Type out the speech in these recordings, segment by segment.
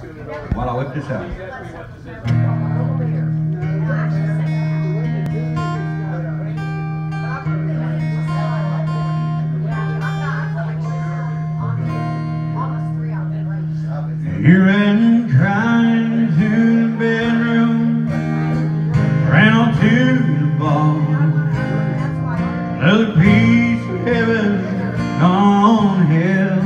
while I whip this out. You ran crying to the bedroom, ran on to the bar. Another piece of heaven gone hell.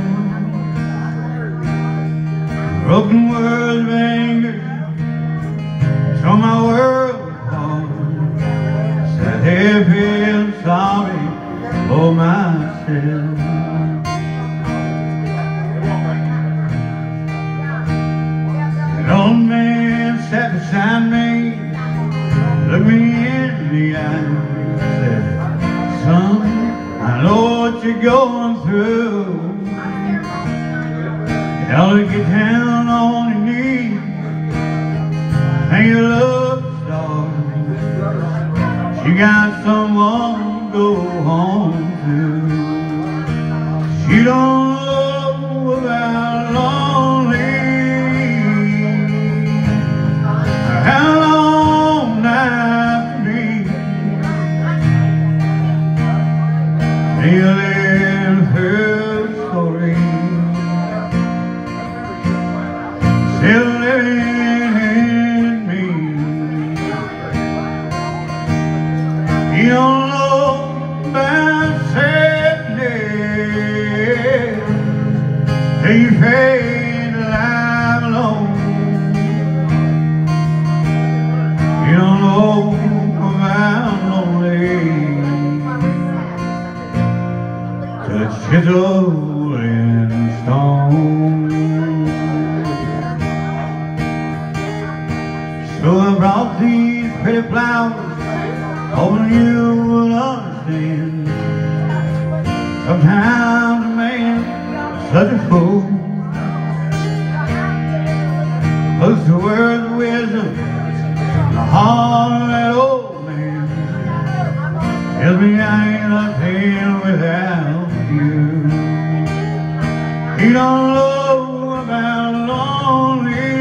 Broken words of anger tore my world apart. Sat there feeling sorry for myself. An old man sat beside me, looked me in the eye, said, "Son, I know what you're going through. You ought to get down on your knees, thank your love star. You got someone to go home to. She don't know about lonely, or how long life can be. They live her story, still living in me. You don't know about sadness till you fade alive alone. You don't know about lonely till it's chiseled in stone. So I brought these pretty flowers, hoping you would understand. Sometimes a man is such a fool, puts the words of wisdom in the heart of that old man. Tells me I ain't nothing without you. He don't know about lonely,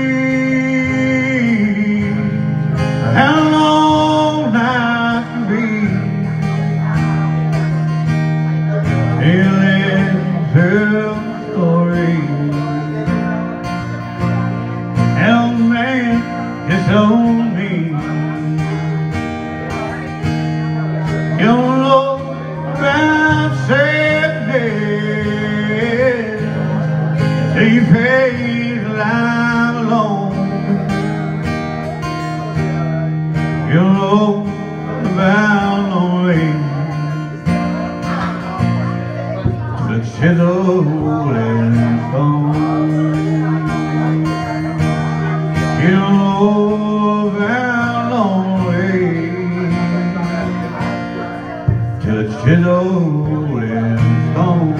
how long life can be. He lives her story, and old man disowned me. You don't know about sadness till you fade alive alone. You don't know about lonely, the chiseled in stone. You don't know about lonely till it's chiseled in stone.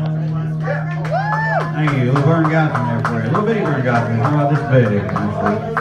Thank you. A little Vern Gosdin there for you. A little bitty Vern Gosdin. How about this baby?